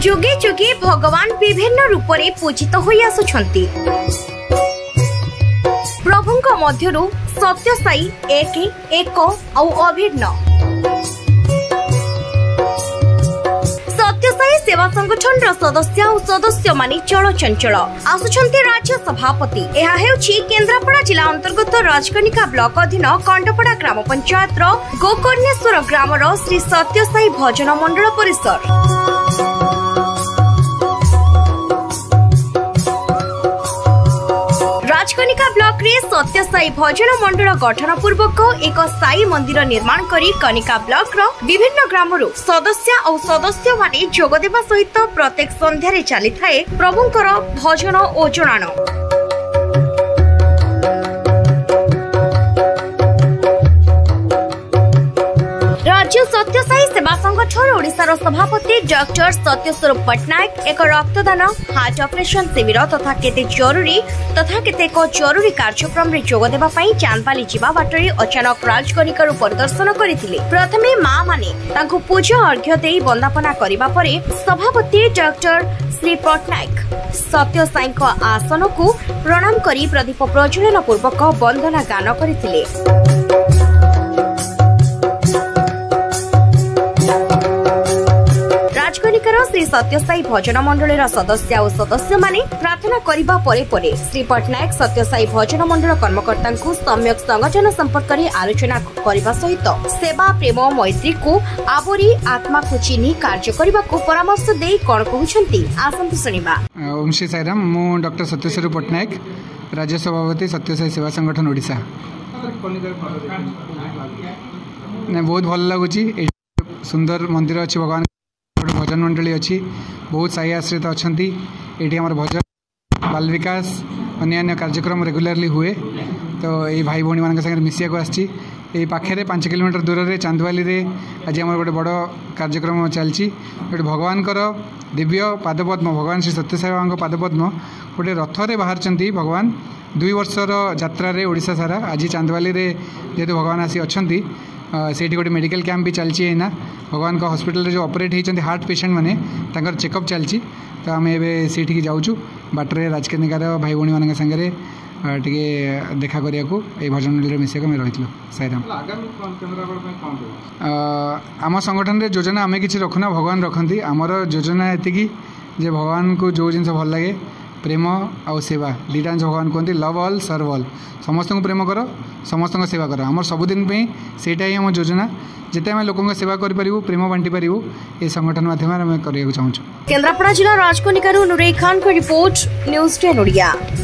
जुगे जुगे भगवान विभिन्न रूप से पूजित होई आसुछंती। प्रभुंक मध्यरु सत्यसाई एक और अभिन्न। सत्यसाई सेवा संगठन सदस्य और सदस्य मानी चलचंचल आसुछंती राज्य सभापति। यह हेउछि केन्द्रापड़ा जिला अंतर्गत राजकनिका ब्लॉक अधीन कंडपड़ा ग्राम पंचायत गोकर्णेश्वर ग्रामर श्री सत्यसाई भजन मंडल परिसर। राजकनिका ब्लॉक रे सत्यसाई भजन मंडल गठन पूर्वक एक साई मंदिर निर्माण करी कनिका ब्लॉक रो विभिन्न ग्रामरु सदस्य और सदस्य माने जोग देवा सहित प्रत्येक संध्या रे चली थाए प्रभुंकर भजन और जणाण। राज्य सत्यसाई सेवा संगठन ओडिशार सभापति डॉक्टर सत्यस्वरूप पट्टनायक एक रक्तदान हार्ट ऑपरेशन शिविर तथा केते जरूरी कार्यक्रम रे जोग देबा पई चांदबाली जीवा बाटरे अचानक राजकनिका परिदर्शन करथिले। प्रथमे मां माने तांको पूजा अर्घ्य देई वंदना करिबा परे सभापति डॉक्टर श्री पट्टनायक सत्यसाई आसन को प्रणाम करी प्रदीप प्रज्वलन पूर्वक वंदना गान करथिले। श्री सत्यसाई भजन मंडल सदस्य और सदस्य माने प्रार्थना करिबा परे परे श्री पट्टनायक सत्यसाई भजन मंडल कर्मकर्ता सम्यक संगठन संपर्क में आलोचना करने सहित सेवा प्रेम मैत्री को आवरी आत्मा को चिन्ह कार्य करने को परामर्श दे कौन कहते आसंतु सुनिबा। ओम श्री साईराम। मु डॉक्टर सत्यस्वरूप पट्टनायक राज्य सभापति सत्यसाई सेवा संगठन ओडिशा। बहुत भल लगुच सुंदर मंदिर अच्छी भगवान भजन मंडली अच्छी बहुत साई आश्रित अच्छा ये आम भजन बाल विकास अन्य कार्यक्रम रेगुलारली हुए तो ये भाई भौणी मान संगे मिसिया को आसी पाखे 5 किलोमीटर दूर में चांदवाली रे आज आम गोटे बड़ कार्यक्रम चलती गोटे भगवान दिव्य पादपद्म भगवान श्री सत्यसाई बाबा पादपद्म गोटे रथरे बाहर भगवान 2 वर्षर यात्रा ओडिशा सारा आज चांदवाली रे जेहेतु भगवान आसी अच्छा से गोटे मेडिकल कैंप भी चलती है ना भगवान का हॉस्पिटल जो ऑपरेट होती हार्ट पेशेंट मैंने तांकर चेकअप चलती तो आम ए से जाऊँ बाटर राजकनिकार भाई भौणी मान सागर टे देखा करने को भजन मंडल मिसिया में रही साईराम। आम संगठन रे योजना आम कि रखुना भगवान रखती आमर योजना एति जे भगवान को जो जिन भल लगे प्रेम आउ सेवा दुईटा भगवान कहते लव ऑल सर्व ऑल समस्त को प्रेम कर समस्त सेवा कर आम सबुदिन सेटा ही आम योजना जिते आम लोकों सेवा करूँ प्रेम बांटी पारू ये संगठन माध्यम करने चाहूँ। केन्द्रापड़ा जिला राजकनिका नुरेई खान को रिपोर्ट न्यूज़ 10 ओडिया।